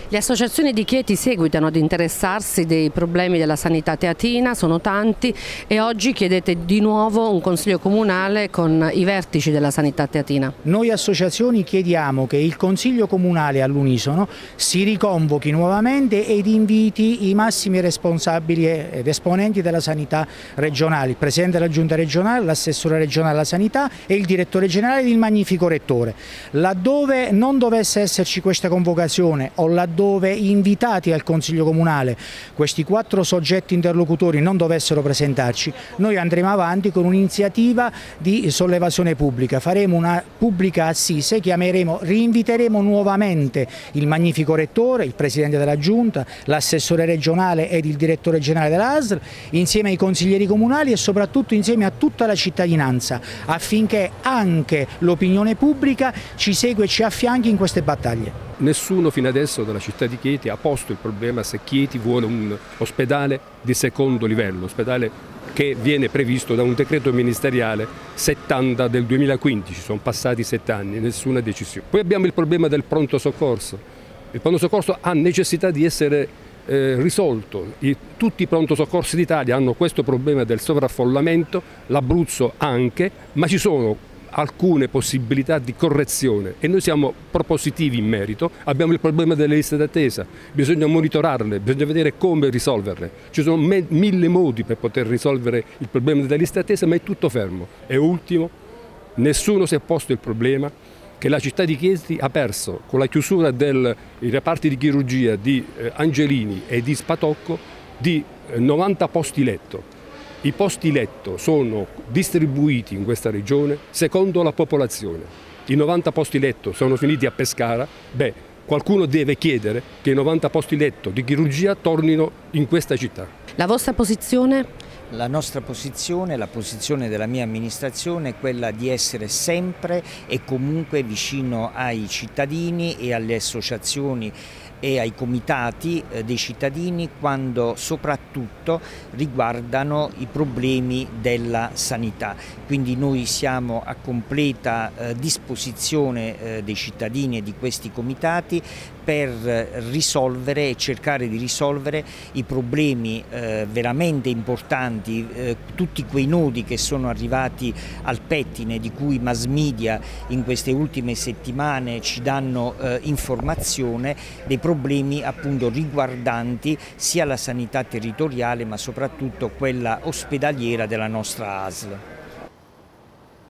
Le associazioni di Chieti seguitano ad interessarsi dei problemi della sanità teatina, sono tanti, e oggi chiedete di nuovo un consiglio comunale con i vertici della sanità teatina. Noi associazioni chiediamo che il consiglio comunale all'unisono si riconvochi nuovamente ed inviti i massimi responsabili ed esponenti della sanità regionale, il presidente della giunta regionale, l'assessore regionale alla sanità e il direttore generale ed il magnifico rettore. Laddove non dovesse esserci questa convocazione o laddove invitati al Consiglio Comunale questi 4 soggetti interlocutori non dovessero presentarci, noi andremo avanti con un'iniziativa di sollevazione pubblica, faremo una pubblica assise, rinviteremo nuovamente il magnifico rettore, il presidente della giunta, l'assessore regionale ed il direttore generale della ASL, insieme ai consiglieri comunali e soprattutto insieme a tutta la cittadinanza, affinché anche l'opinione pubblica ci segua e ci affianchi in queste battaglie. Nessuno fino adesso della città di Chieti ha posto il problema se Chieti vuole un ospedale di secondo livello, ospedale che viene previsto da un decreto ministeriale 70 del 2015, sono passati 7 anni, nessuna decisione. Poi abbiamo il problema del pronto soccorso. Il pronto soccorso ha necessità di essere risolto. Tutti i pronto soccorsi d'Italia hanno questo problema del sovraffollamento, l'Abruzzo anche, ma ci sono alcune possibilità di correzione e noi siamo propositivi in merito. Abbiamo il problema delle liste d'attesa, bisogna monitorarle, bisogna vedere come risolverle. Ci sono 1000 modi per poter risolvere il problema delle liste d'attesa, ma è tutto fermo. E ultimo, nessuno si è posto il problema che la città di Chieti ha perso con la chiusura dei reparti di chirurgia di Angelini e di Spatocco di 90 posti letto. I posti letto sono distribuiti in questa regione secondo la popolazione. I 90 posti letto sono finiti a Pescara, qualcuno deve chiedere che i 90 posti letto di chirurgia tornino in questa città. La vostra posizione? La nostra posizione, la posizione della mia amministrazione è quella di essere sempre e comunque vicino ai cittadini e alle associazioni e ai comitati dei cittadini quando soprattutto riguardano i problemi della sanità. Quindi noi siamo a completa disposizione dei cittadini e di questi comitati per risolvere e cercare di risolvere i problemi veramente importanti, tutti quei nodi che sono arrivati al pettine, di cui i mass media in queste ultime settimane ci danno informazione, dei problemi appunto riguardanti sia la sanità territoriale ma soprattutto quella ospedaliera della nostra ASL.